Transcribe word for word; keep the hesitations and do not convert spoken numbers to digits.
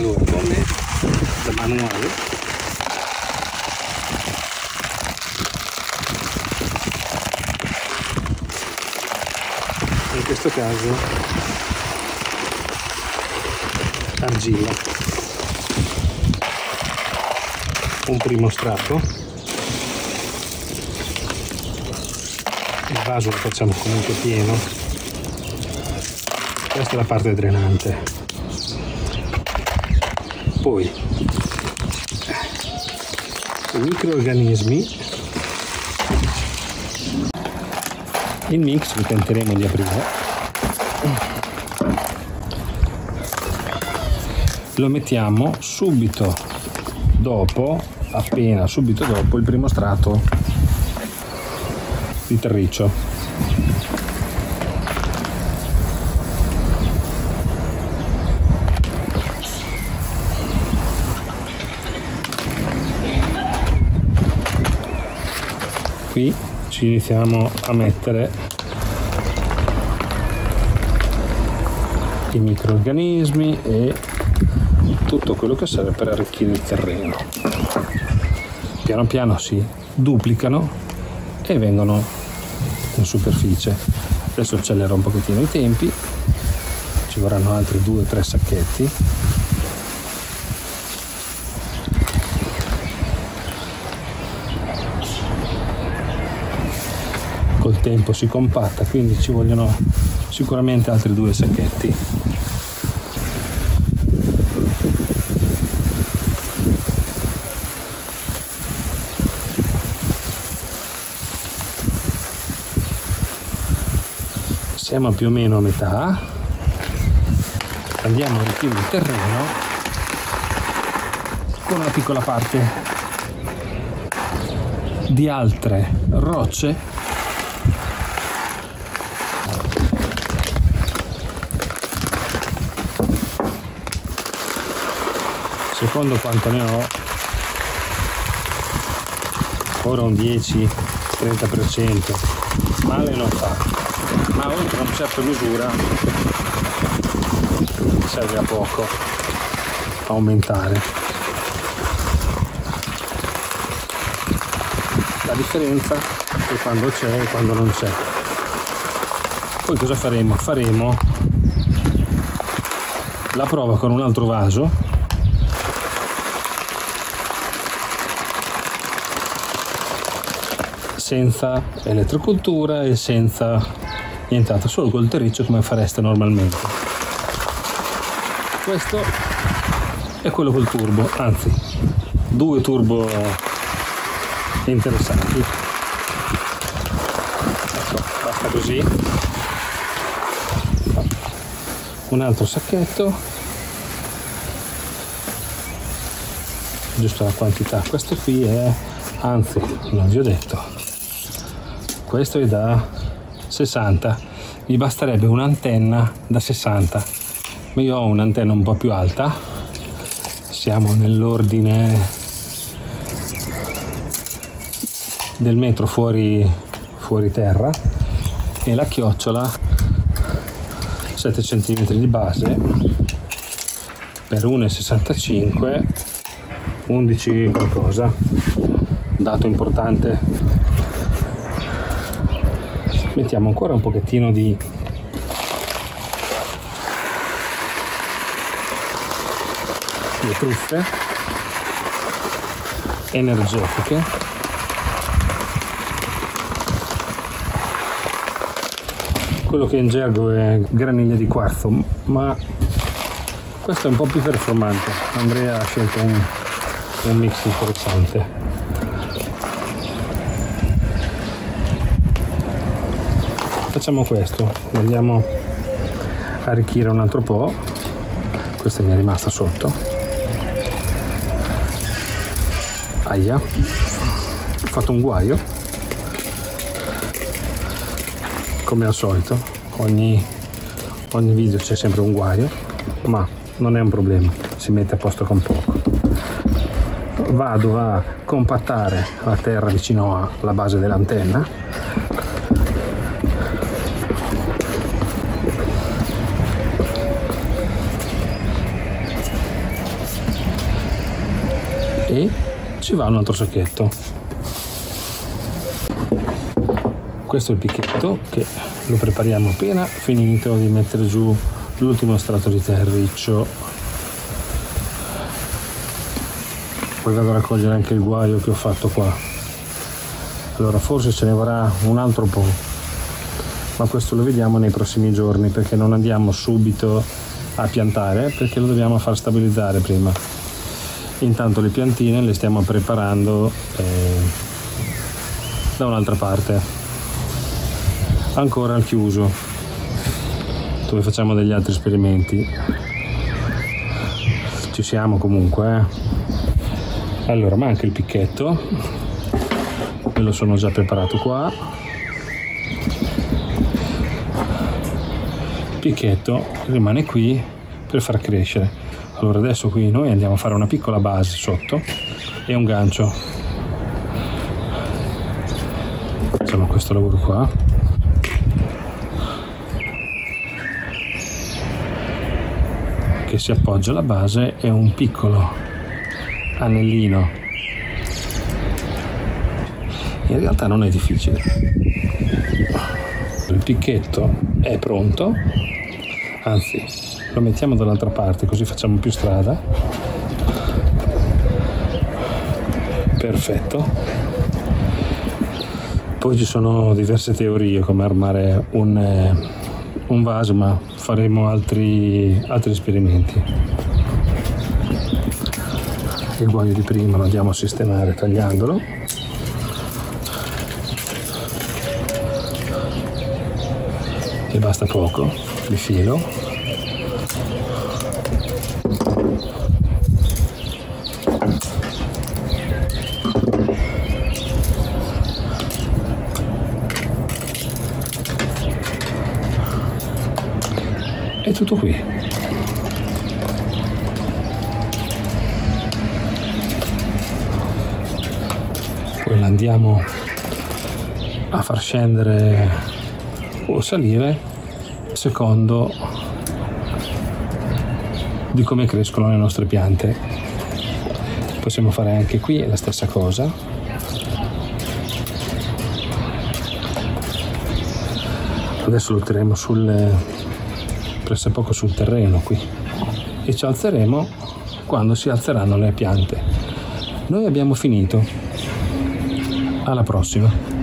Allora, come da manuale, in questo caso argilla, un primo strato, il vaso lo facciamo comunque pieno, questa è la parte drenante, poi i microorganismi, il mix lo tenteremo di aprire, lo mettiamo subito dopo, appena subito dopo il primo strato di terriccio. Qui ci iniziamo a mettere i microorganismi e tutto quello che serve per arricchire il terreno. Piano piano si duplicano e vengono in superficie. Adesso accelero un pochettino i tempi, ci vorranno altri due o tre sacchetti. Col tempo si compatta, quindi ci vogliono sicuramente altri due sacchetti. Siamo più o meno a metà, andiamo a arricchire il terreno con una piccola parte di altre rocce secondo quanto ne ho, ora un dieci trenta per cento, male non fa. Ma oltre una certa misura serve a poco aumentare. La differenza è quando c'è e quando non c'è. Poi cosa faremo? Faremo la prova con un altro vaso, senza elettrocultura e senza nient'altro, solo col terriccio come fareste normalmente. Questo è quello col turbo, anzi due turbo interessanti. Ecco, basta così. Un altro sacchetto, giusto la quantità. Questo qui è, anzi non vi ho detto, questo è da sessanta, mi basterebbe un'antenna da sessanta, ma io ho un'antenna un po' più alta, siamo nell'ordine del metro fuori, fuori terra, e la chiocciola sette centimetri di base per uno virgola sessantacinque, undici qualcosa, dato importante. Mettiamo ancora un pochettino di le truffe energetiche, quello che in gergo è graniglia di quarzo, ma questo è un po' più performante. Andrea ha scelto un, un mix interessante. Facciamo questo, andiamo a arricchire un altro po', questa mi è rimasta sotto, aia, ho fatto un guaio, come al solito, ogni, ogni video c'è sempre un guaio, ma non è un problema, si mette a posto con poco. Vado a compattare la terra vicino alla base dell'antenna, e ci va un altro sacchetto. Questo è il picchetto che lo prepariamo appena finito di mettere giù l'ultimo strato di terriccio. Poi vado a raccogliere anche il guaio che ho fatto qua. Allora forse ce ne vorrà un altro po', ma questo lo vediamo nei prossimi giorni, perché non andiamo subito a piantare, perché lo dobbiamo far stabilizzare prima. Intanto le piantine le stiamo preparando eh, da un'altra parte, ancora al chiuso, dove facciamo degli altri esperimenti. Ci siamo comunque, eh. Allora manca il picchetto, me lo sono già preparato qua. Il picchetto rimane qui per far crescere. Allora adesso qui noi andiamo a fare una piccola base sotto e un gancio. Facciamo questo lavoro qua. Che si appoggia alla base e un piccolo anellino. In realtà non è difficile. Il picchetto è pronto, anzi lo mettiamo dall'altra parte così facciamo più strada. Perfetto. Poi ci sono diverse teorie come armare un, eh, un vaso, ma faremo altri, altri esperimenti. Il guaio di prima lo andiamo a sistemare tagliandolo. E basta poco di filo. È tutto qui. Poi la andiamo a far scendere o salire secondo di come crescono le nostre piante. Possiamo fare anche qui la stessa cosa. Adesso lo terremo sul pressappoco sul terreno qui e ci alzeremo quando si alzeranno le piante. Noi abbiamo finito. Alla prossima.